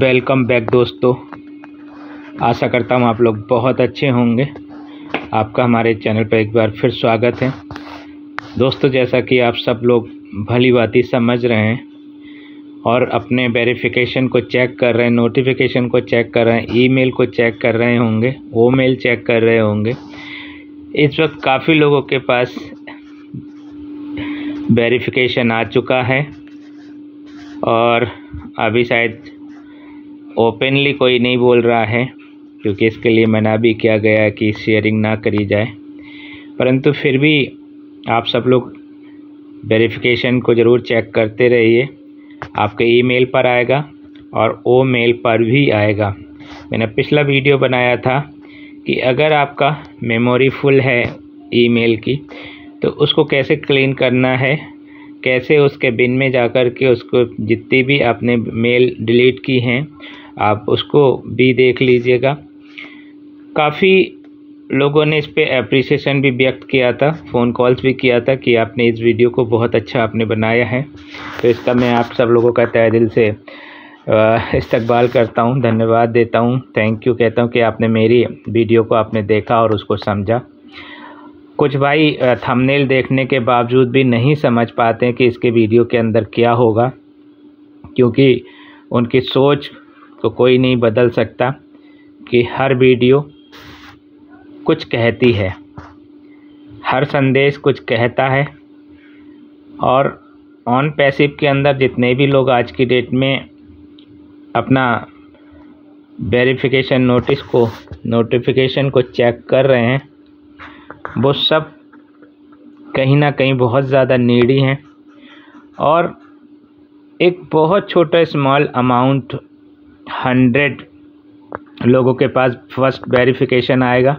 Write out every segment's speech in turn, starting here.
Welcome back दोस्तों। आशा करता हूँ आप लोग बहुत अच्छे होंगे। आपका हमारे चैनल पर एक बार फिर स्वागत है दोस्तों। जैसा कि आप सब लोग भली भांति समझ रहे हैं और अपने वेरिफिकेशन को चेक कर रहे हैं, नोटिफिकेशन को चेक कर रहे हैं, ईमेल को चेक कर रहे होंगे, वो मेल चेक कर रहे होंगे। इस वक्त काफ़ी लोगों के पास वेरिफिकेशन आ चुका है और अभी शायद ओपनली कोई नहीं बोल रहा है, क्योंकि इसके लिए मना भी किया गया है कि शेयरिंग ना करी जाए। परंतु फिर भी आप सब लोग वेरिफिकेशन को ज़रूर चेक करते रहिए। आपके ईमेल पर आएगा और ओ मेल पर भी आएगा। मैंने पिछला वीडियो बनाया था कि अगर आपका मेमोरी फुल है ईमेल की, तो उसको कैसे क्लीन करना है, कैसे उसके बिन में जाकर के उसको जितनी भी आपने मेल डिलीट की हैं आप उसको भी देख लीजिएगा। काफ़ी लोगों ने इस पे अप्रिसिएशन भी व्यक्त किया था, फ़ोन कॉल्स भी किया था कि आपने इस वीडियो को बहुत अच्छा आपने बनाया है। तो इसका मैं आप सब लोगों का तहे दिल से इस्तकबाल करता हूं, धन्यवाद देता हूं, थैंक यू कहता हूं कि आपने मेरी वीडियो को आपने देखा और उसको समझा। कुछ भाई थंबनेल देखने के बावजूद भी नहीं समझ पाते हैं कि इसके वीडियो के अंदर क्या होगा, क्योंकि उनकी सोच को कोई नहीं बदल सकता कि हर वीडियो कुछ कहती है, हर संदेश कुछ कहता है। और ऑन पैसिव के अंदर जितने भी लोग आज की डेट में अपना वेरिफिकेशन नोटिफिकेशन को चेक कर रहे हैं, वो सब कहीं ना कहीं बहुत ज़्यादा नीडी हैं। और एक बहुत छोटा स्मॉल अमाउंट 100 लोगों के पास फर्स्ट वेरिफिकेशन आएगा।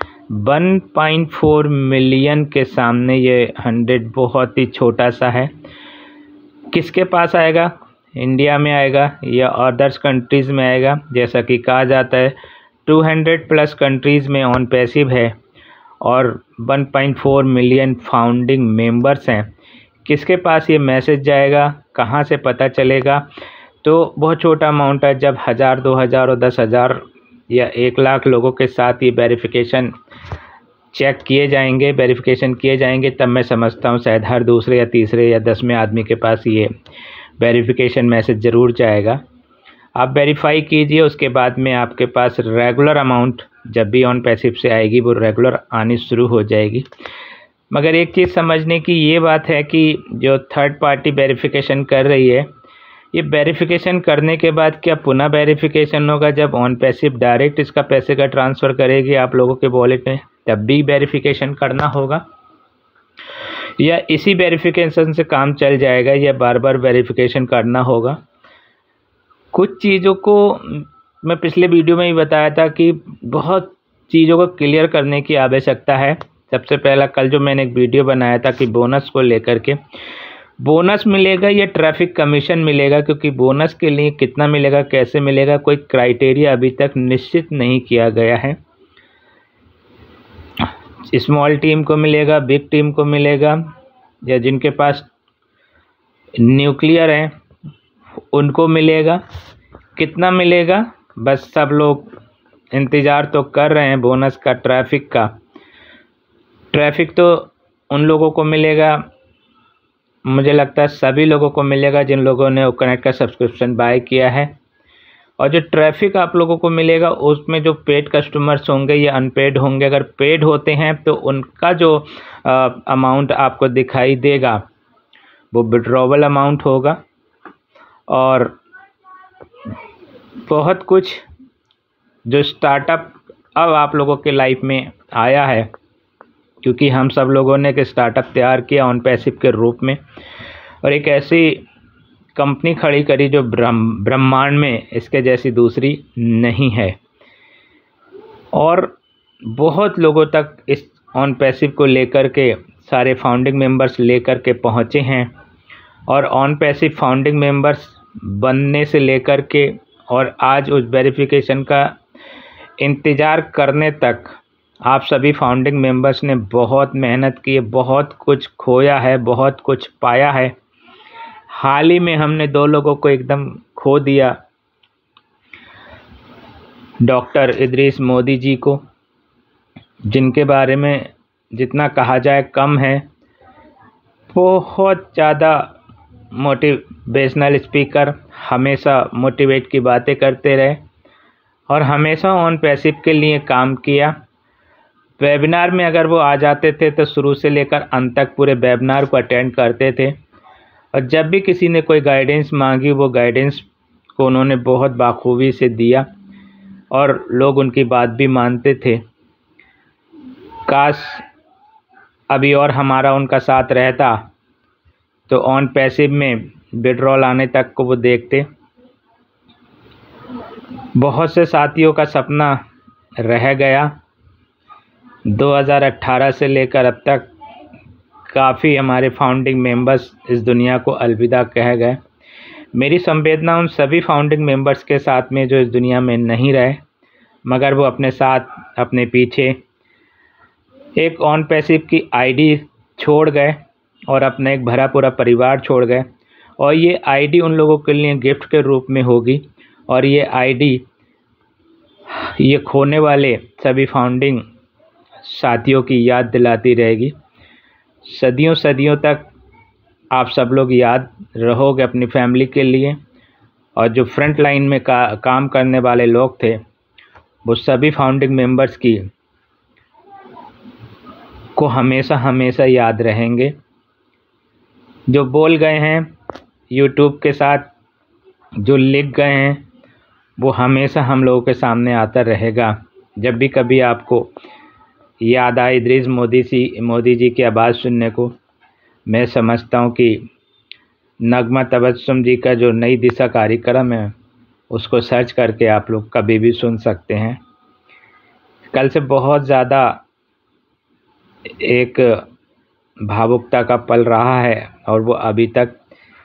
1.4 मिलियन के सामने ये 100 बहुत ही छोटा सा है। किसके पास आएगा? इंडिया में आएगा या अदर्स कंट्रीज़ में आएगा? जैसा कि कहा जाता है 200+ कंट्रीज़ में ऑन पैसिव है और 1.4 मिलियन फाउंडिंग मेंबर्स हैं। किसके पास ये मैसेज जाएगा, कहाँ से पता चलेगा? तो बहुत छोटा अमाउंट है। जब 1000, 2000 और 10,000 या 1 लाख लोगों के साथ ये वेरिफिकेशन चेक किए जाएंगे, वेरिफिकेशन किए जाएंगे, तब मैं समझता हूँ शायद हर दूसरे या तीसरे या 10वें आदमी के पास ये वेरिफिकेशन मैसेज ज़रूर जाएगा। आप वेरीफाई कीजिए, उसके बाद में आपके पास रेगुलर अमाउंट जब भी ऑन पैसिव से आएगी वो रेगुलर आनी शुरू हो जाएगी। मगर एक चीज़ समझने की ये बात है कि जो थर्ड पार्टी वेरिफिकेशन कर रही है, ये वेरिफिकेशन करने के बाद क्या पुनः वेरिफिकेशन होगा? जब ऑन पैसिव डायरेक्ट इसका पैसे का ट्रांसफ़र करेगी आप लोगों के वॉलेट में, तब भी वेरिफिकेशन करना होगा, या इसी वेरिफिकेशन से काम चल जाएगा, या बार बार वेरिफिकेशन करना होगा? कुछ चीज़ों को मैं पिछले वीडियो में ही बताया था कि बहुत चीज़ों को क्लियर करने की आवश्यकता है। सबसे पहला कल जो मैंने एक वीडियो बनाया था कि बोनस को लेकर के, बोनस मिलेगा या ट्रैफिक कमीशन मिलेगा, क्योंकि बोनस के लिए कितना मिलेगा, कैसे मिलेगा, कोई क्राइटेरिया अभी तक निश्चित नहीं किया गया है। स्मॉल टीम को मिलेगा, बिग टीम को मिलेगा, या जिनके पास न्यूक्लियर है उनको मिलेगा, कितना मिलेगा? बस सब लोग इंतज़ार तो कर रहे हैं बोनस का, ट्रैफिक का। ट्रैफिक तो उन लोगों को मिलेगा, मुझे लगता है सभी लोगों को मिलेगा जिन लोगों ने कनेक्ट का सब्सक्रिप्शन बाय किया है। और जो ट्रैफिक आप लोगों को मिलेगा उसमें जो पेड कस्टमर्स होंगे या अनपेड होंगे, अगर पेड होते हैं तो उनका जो अमाउंट आपको दिखाई देगा वो विड्रॉवल अमाउंट होगा। और बहुत कुछ जो स्टार्टअप अब आप लोगों के लाइफ में आया है, क्योंकि हम सब लोगों ने एक स्टार्टअप तैयार किया ऑन पैसिव के रूप में, और एक ऐसी कंपनी खड़ी करी जो ब्रह्मांड में इसके जैसी दूसरी नहीं है। और बहुत लोगों तक इस ऑन पैसिव को लेकर के सारे फाउंडिंग मेंबर्स लेकर के पहुँचे हैं। और ऑन पैसिव फाउंडिंग मेंबर्स बनने से लेकर के और आज उस वेरिफिकेशन का इंतज़ार करने तक आप सभी फाउंडिंग मेंबर्स ने बहुत मेहनत की है, बहुत कुछ खोया है, बहुत कुछ पाया है। हाल ही में हमने 2 लोगों को एकदम खो दिया, डॉक्टर इदरीस मोदी जी को, जिनके बारे में जितना कहा जाए कम है। बहुत ज़्यादा मोटिवेशनल स्पीकर, हमेशा मोटिवेट की बातें करते रहे और हमेशा ऑन पैसिव के लिए काम किया। वेबिनार में अगर वो आ जाते थे तो शुरू से लेकर अंत तक पूरे वेबिनार को अटेंड करते थे और जब भी किसी ने कोई गाइडेंस मांगी वो गाइडेंस को उन्होंने बहुत बाखूबी से दिया और लोग उनकी बात भी मानते थे। काश अभी और हमारा उनका साथ रहता तो ऑन पैसिव में विड्रॉल आने तक को वो देखते। बहुत से साथियों का सपना रह गया। 2018 से लेकर अब तक काफ़ी हमारे फाउंडिंग मेंबर्स इस दुनिया को अलविदा कह गए। मेरी संवेदना उन सभी फाउंडिंग मेंबर्स के साथ में जो इस दुनिया में नहीं रहे, मगर वो अपने साथ अपने पीछे एक ऑन पैसिव की आईडी छोड़ गए और अपना एक भरा पूरा परिवार छोड़ गए। और ये आईडी उन लोगों के लिए गिफ्ट के रूप में होगी और ये आईडी ये खोने वाले सभी फाउंडिंग साथियों की याद दिलाती रहेगी। सदियों सदियों तक आप सब लोग याद रहोगे अपनी फैमिली के लिए। और जो फ्रंट लाइन में काम करने वाले लोग थे वो सभी फाउंडिंग मेंबर्स की को हमेशा हमेशा याद रहेंगे। जो बोल गए हैं यूट्यूब के साथ, जो लिख गए हैं, वो हमेशा हम लोगों के सामने आता रहेगा। जब भी कभी आपको याद आए इदरीस मोदी जी की आवाज़ सुनने को, मैं समझता हूँ कि नगमा तबस्सुम जी का जो नई दिशा कार्यक्रम है उसको सर्च करके आप लोग कभी भी सुन सकते हैं। कल से बहुत ज़्यादा एक भावुकता का पल रहा है और वो अभी तक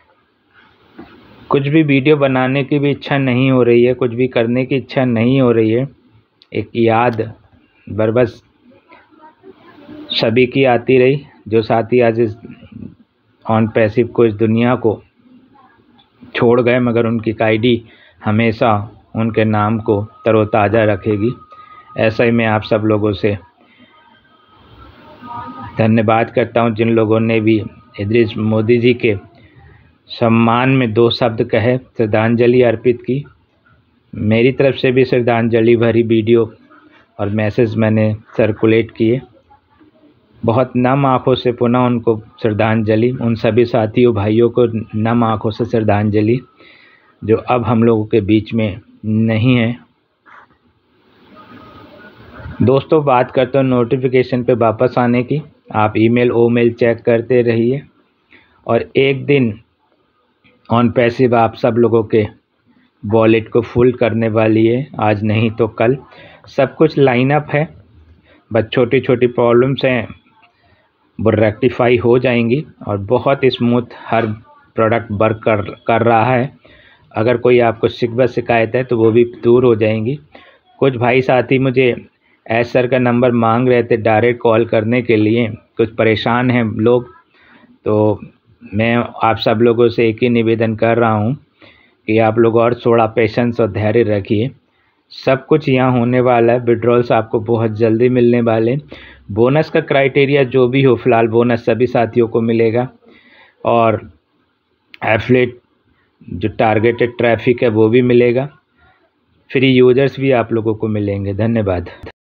कुछ भी वीडियो बनाने की भी इच्छा नहीं हो रही है, कुछ भी करने की इच्छा नहीं हो रही है। एक याद बरबस सभी की आती रही। जो साथी आज इस ऑन पैसिव को, इस दुनिया को छोड़ गए, मगर उनकी आईडी हमेशा उनके नाम को तरोताज़ा रखेगी। ऐसा ही मैं आप सब लोगों से धन्यवाद करता हूं जिन लोगों ने भी इदरीस मोदी जी के सम्मान में 2 शब्द कहे, श्रद्धांजलि अर्पित की। मेरी तरफ से भी श्रद्धांजलि भरी वीडियो और मैसेज मैंने सर्कुलेट किए। बहुत नम आँखों से पुनः उनको श्रद्धांजलि, उन सभी साथियों भाइयों को नम आँखों से श्रद्धांजलि जो अब हम लोगों के बीच में नहीं है। दोस्तों, बात करते हैं नोटिफिकेशन पे वापस आने की। आप ईमेल ओमेल चेक करते रहिए और एक दिन ऑन पैसिव आप सब लोगों के वॉलेट को फुल करने वाली है। आज नहीं तो कल सब कुछ लाइन अप है, बस छोटी छोटी प्रॉब्लम्स हैं वो रेक्टिफाई हो जाएंगी और बहुत स्मूथ हर प्रोडक्ट वर्क कर रहा है। अगर कोई आपको शिकायत है तो वो भी दूर हो जाएंगी। कुछ भाई साथी मुझे एस सर का नंबर मांग रहे थे डायरेक्ट कॉल करने के लिए, कुछ परेशान हैं लोग। तो मैं आप सब लोगों से एक ही निवेदन कर रहा हूं कि आप लोग और थोड़ा पेशेंस और धैर्य रखिए। सब कुछ यहाँ होने वाला है। विड्रॉल्स आपको बहुत जल्दी मिलने वाले। बोनस का क्राइटेरिया जो भी हो, फ़िलहाल बोनस सभी साथियों को मिलेगा और एफिलिएट जो टारगेटेड ट्रैफिक है वो भी मिलेगा। फ्री यूजर्स भी आप लोगों को मिलेंगे। धन्यवाद।